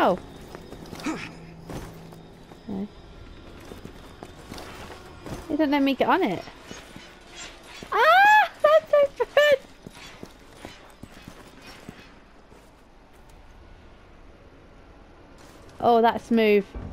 go. No. It doesn't let me get on it. Ah! That's so fun! Oh, that's smooth.